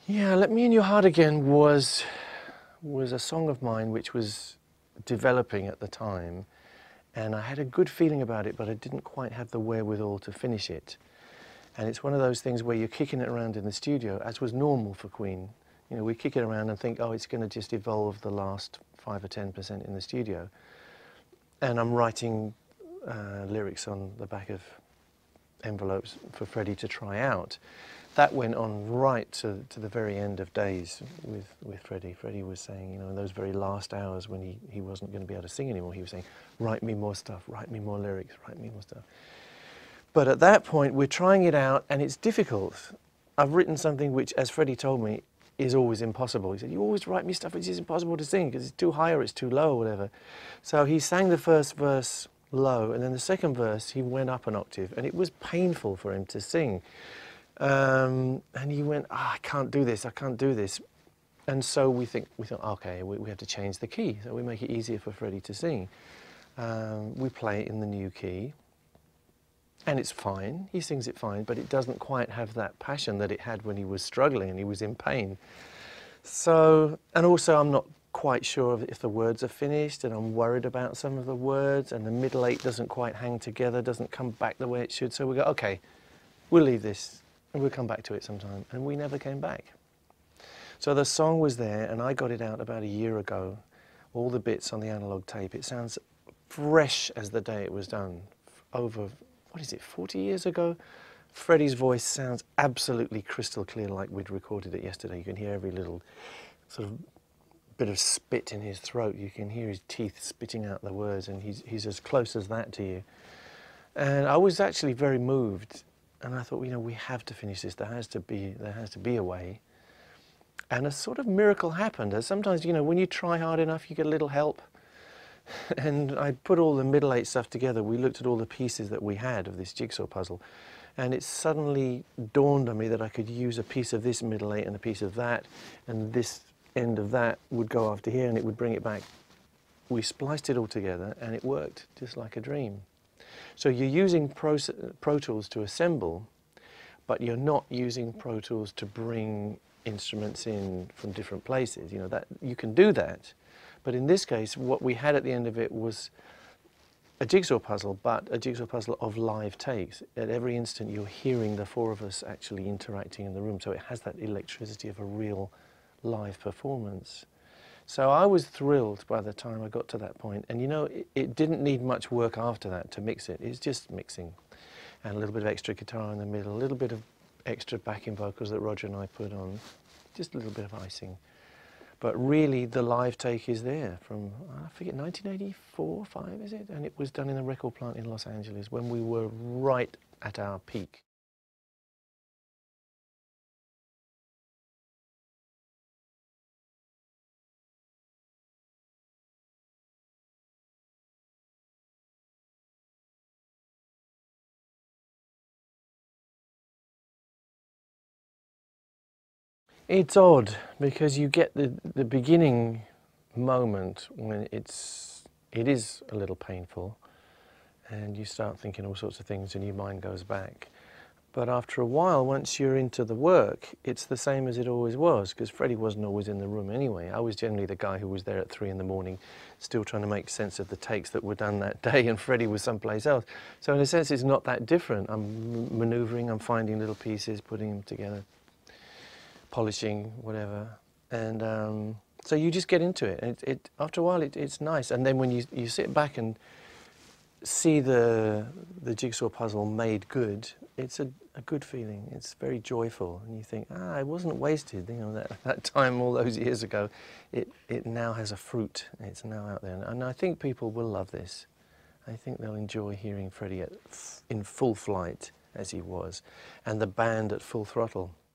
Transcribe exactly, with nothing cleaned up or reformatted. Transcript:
Yeah, Let Me In Your Heart Again was, was a song of mine which was developing at the time, and I had a good feeling about it, but I didn't quite have the wherewithal to finish it. And it's one of those things where you're kicking it around in the studio, as was normal for Queen. You know, we kick it around and think, oh, it's going to just evolve the last five or ten percent in the studio. And I'm writing uh, lyrics on the back of envelopes for Freddie to try out. That went on right to, to the very end of days with, with Freddie. Freddie was saying, you know, in those very last hours when he, he wasn't going to be able to sing anymore, he was saying, write me more stuff, write me more lyrics, write me more stuff. But at that point, we're trying it out, and it's difficult. I've written something which, as Freddie told me, is always impossible. He said, you always write me stuff which is impossible to sing because it's too high or it's too low or whatever. So he sang the first verse low, and then the second verse, he went up an octave, and it was painful for him to sing. Um, and he went, oh, I can't do this, I can't do this. And so we think, we thought, okay, we, we have to change the key. So we make it easier for Freddie to sing. Um, we play it in the new key. And it's fine, he sings it fine, but it doesn't quite have that passion that it had when he was struggling and he was in pain. So, and also I'm not quite sure if the words are finished, and I'm worried about some of the words, and the middle eight doesn't quite hang together, doesn't come back the way it should. So we go, okay, we'll leave this and we'll come back to it sometime. And we never came back. So the song was there, and I got it out about a year ago, all the bits on the analog tape. It sounds fresh as the day it was done, over, what is it, forty years ago? Freddie's voice sounds absolutely crystal clear, like we'd recorded it yesterday. You can hear every little sort of bit of spit in his throat. You can hear his teeth spitting out the words, and he's, he's as close as that to you. And I was actually very moved, and I thought, you know, we have to finish this. There has to be, there has to be a way. And a sort of miracle happened. As sometimes, you know, when you try hard enough, you get a little help. And I put all the middle eight stuff together. We looked at all the pieces that we had of this jigsaw puzzle, and it suddenly dawned on me that I could use a piece of this middle eight and a piece of that, and this end of that would go after here, and it would bring it back. We spliced it all together, and it worked just like a dream. So you're using Pro, Pro Tools to assemble, but you're not using Pro Tools to bring instruments in from different places. You know, that you can do that. But in this case, what we had at the end of it was a jigsaw puzzle, but a jigsaw puzzle of live takes. At every instant, you're hearing the four of us actually interacting in the room, so it has that electricity of a real live performance. So I was thrilled by the time I got to that point. And you know, it, it didn't need much work after that to mix it. It's just mixing. And a little bit of extra guitar in the middle, a little bit of extra backing vocals that Roger and I put on, just a little bit of icing. But really, the live take is there from, I forget, nineteen eighty-four, five, is it? And it was done in a record plant in Los Angeles when we were right at our peak. It's odd because you get the, the beginning moment when it's, it is a little painful, and you start thinking all sorts of things and your mind goes back. But after a while, once you're into the work, it's the same as it always was, because Freddie wasn't always in the room anyway. I was generally the guy who was there at three in the morning, still trying to make sense of the takes that were done that day, and Freddie was someplace else. So in a sense, it's not that different. I'm maneuvering, I'm finding little pieces, putting them together, polishing, whatever. And um, so you just get into it. And it, it, after a while, it, it's nice. And then when you, you sit back and see the, the jigsaw puzzle made good, it's a, a good feeling. It's very joyful. And you think, ah, it wasn't wasted. You know, that, that time all those years ago, it, it now has a fruit. It's now out there. And I think people will love this. I think they'll enjoy hearing Freddie at, in full flight, as he was, and the band at full throttle.